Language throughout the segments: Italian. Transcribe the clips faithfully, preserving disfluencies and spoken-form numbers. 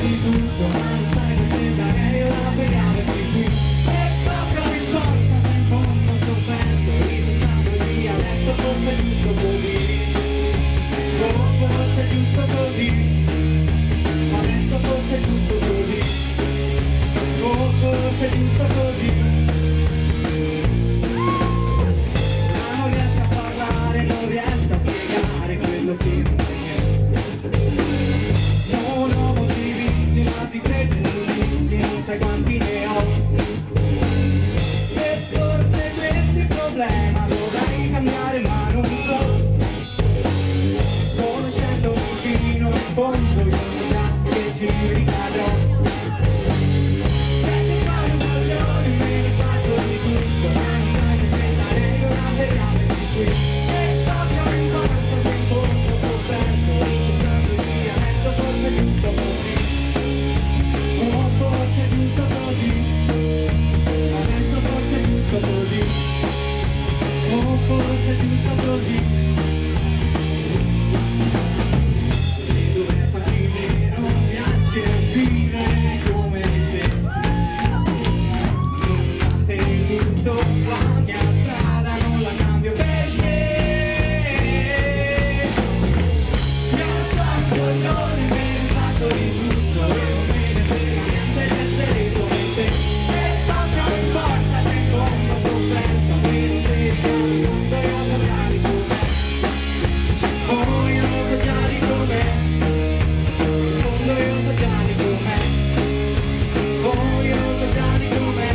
di tutto, ma non sai che sembra che io la pregavasi qui. E proprio mi importa se in fondo sofferto, ripensando di adesso forse è giusto così. Oh, forse è giusto così. Adesso forse è giusto così. Oh, forse è giusto così. Ma non riesco a parlare, non riesco a spiegare quello che non non ho motivi, ma ti credo giudizi, non sai quanti ne ho. E forse questo è il problema, dovrei cambiare ma non so. Conoscendomi fino in fondo, io so già che ci ricadrò. Se ti fai un coglione, me ne faccio di tutto, ma non sai che pensare io una vergame di qui. E so che ho rimorso se in fondo sofferto, ricordando di adesso forse è giusto così. Oh, forse è giusto così. Adesso forse è giusto così. Oh, forse è giusto così. Se dove farmi meno piace vivere come te. Nonostante tutto la mia strada non la cambio perché io sono un coglione, me ne faccio di tutto e non me ne frega niente di essere come te. E proprio non importa se in fondo sofferto, almeno se ricade il mondo io so già di com'è. Oh, io so già di com'è. In fondo io so già di com'è. Oh, io so già di com'è.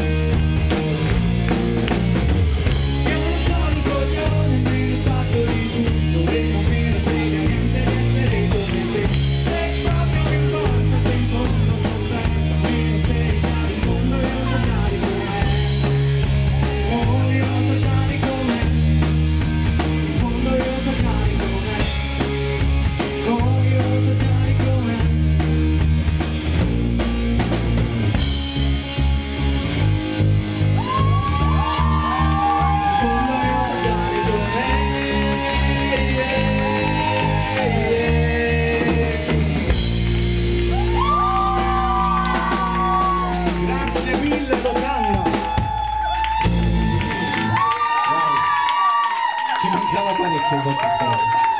Io non sono un coglione, me ne faccio di tutto e non me ne frega niente di essere come te. E proprio non importa se in fondo sofferto, almeno se ricade il mondo io so già di com'è. Oh, io so già di com'è. In fondo io so già di com'è. Oh, io so già di com'è. Grazie mille, Rosanna. Ci mancava parecchio il vostro applauso.